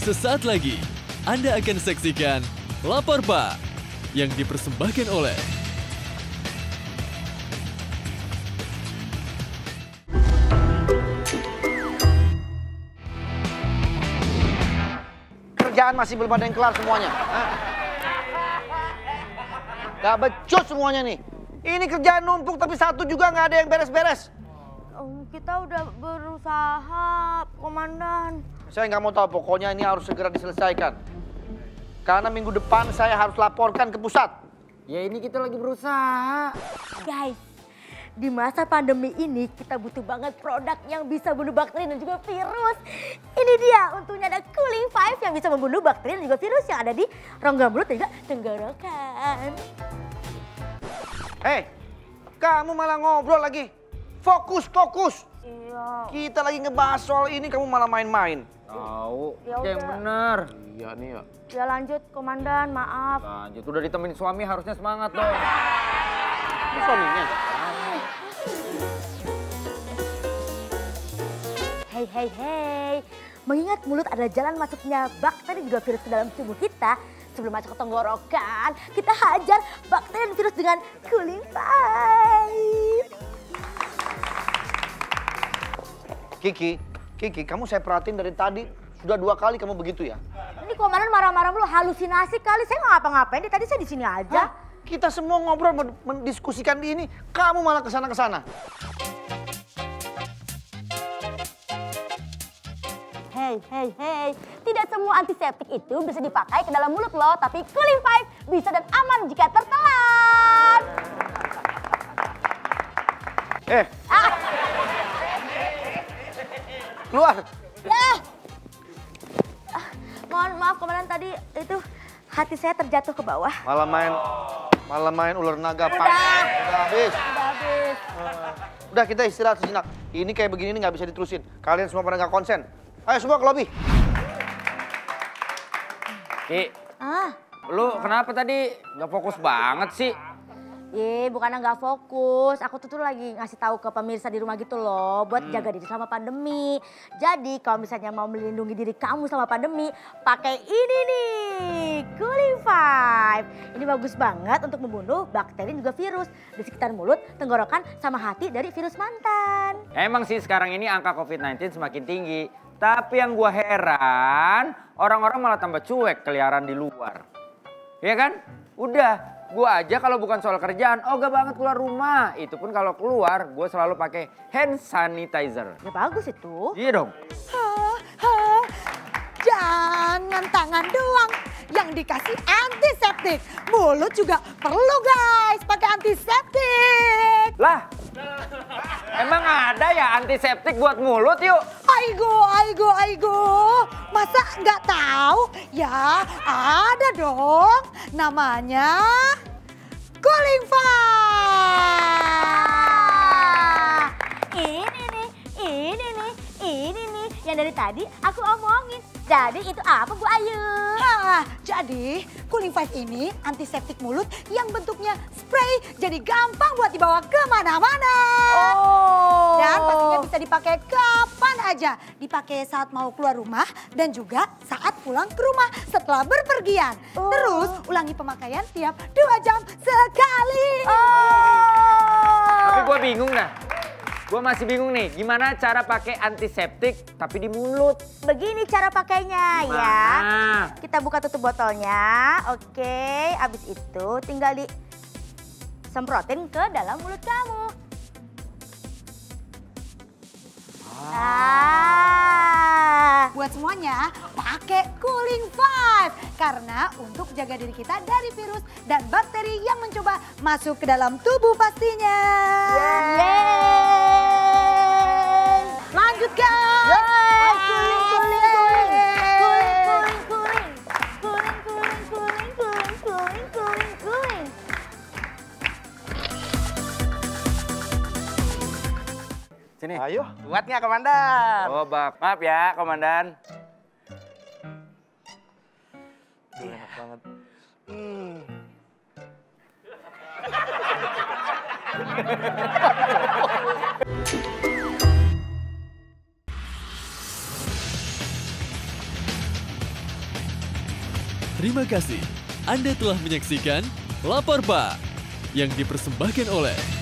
Sesaat lagi, Anda akan saksikan Lapor Pak yang dipersembahkan oleh kerjaan masih belum ada yang kelar semuanya. Hah? Gak becus semuanya nih. Ini kerjaan numpuk tapi satu juga nggak ada yang beres-beres. Kita udah berusaha, Komandan. Saya nggak mau tahu, pokoknya ini harus segera diselesaikan. Karena minggu depan saya harus laporkan ke pusat. Ya ini kita lagi berusaha. Guys, di masa pandemi ini kita butuh banget produk yang bisa bunuh bakteri dan juga virus. Ini dia, untungnya ada Cooling 5 yang bisa membunuh bakteri dan juga virus yang ada di rongga mulut dan juga tenggorokan. Hei, kamu malah ngobrol lagi. Fokus. Iya. Kita lagi ngebahas soal ini, kamu malah main-main. Tahu, Ya yang udah. bener. Iya nih ya. Ya lanjut, Komandan, maaf. Lanjut, udah ditemenin suami harusnya semangat dong. Ini suaminya. Hei. Mengingat mulut adalah jalan masuknya bakteri dan juga virus ke dalam tubuh kita, sebelum masuk ke tenggorokan, kita hajar bakteri dan virus dengan Cooling 5. Kiki, kamu saya perhatiin dari tadi, sudah 2 kali kamu begitu ya? Ini Komandan marah-marah mulu, halusinasi kali. Saya nggak ngapa-ngapain, tadi saya di sini aja. Hah? Kita semua ngobrol mendiskusikan di ini, kamu malah kesana-kesana. Hei. Tidak semua antiseptik itu bisa dipakai ke dalam mulut loh, tapi Cooling 5 bisa dan aman jika tertelan. Keluar. Ya. Mohon maaf Komandan, tadi itu hati saya terjatuh ke bawah. Malah main ular naga. Udah. Udah habis. Udah habis. Udah kita istirahat sejenak. Ini kayak begini nggak bisa diterusin. Kalian semua pada nggak konsen. Ayo semua ke lobi. Ki, Ah, lu kenapa tadi nggak fokus banget sih? bukannya nggak fokus. Aku tuh lagi ngasih tahu ke pemirsa di rumah gitu loh, buat jaga diri selama pandemi. Jadi kalau misalnya mau melindungi diri kamu selama pandemi, pakai ini nih, Cooling 5. Ini bagus banget untuk membunuh bakteri dan juga virus di sekitar mulut, tenggorokan, sama hati dari virus mantan. Emang sih sekarang ini angka COVID-19 semakin tinggi. Tapi yang gua heran, orang-orang malah tambah cuek keliaran di luar. Iya kan? Udah, gua aja kalau bukan soal kerjaan, ogah banget keluar rumah. Itu pun kalau keluar, gua selalu pakai hand sanitizer. Ya bagus itu. Iya dong. Jangan tangan doang yang dikasih antiseptik. Mulut juga perlu guys pakai antiseptik. Lah, emang ada ya antiseptik buat mulut yuk? Aigo. Masa nggak tahu? Ya ada dong. Namanya Cooling 5. Ini nih yang dari tadi aku omongin. Jadi itu apa Bu Ayu? Jadi Cooling 5 ini antiseptik mulut yang bentuknya spray, jadi gampang buat dibawa kemana-mana. Oh. Dan pastinya bisa dipakai kapan aja. Dipakai saat mau keluar rumah dan juga saat pulang ke rumah setelah berpergian. Oh. Terus ulangi pemakaian tiap 2 jam sekali. Tapi gua bingung dah. Gua masih bingung nih, gimana cara pakai antiseptik tapi di mulut? Begini cara pakainya ya. Gimana? Kita buka tutup botolnya. Oke, abis itu tinggal disemprotin ke dalam mulut kamu. Buat semuanya pakai Cooling 5 karena untuk jaga diri kita dari virus dan bakteri yang mencoba masuk ke dalam tubuh pastinya. Yeay. Lanjut guys. Cooling. Sini. Ayo. Kuat nggak Komandan? Oh, maaf ya, Komandan. Enak banget. Terima kasih Anda telah menyaksikan Lapor Pak yang dipersembahkan oleh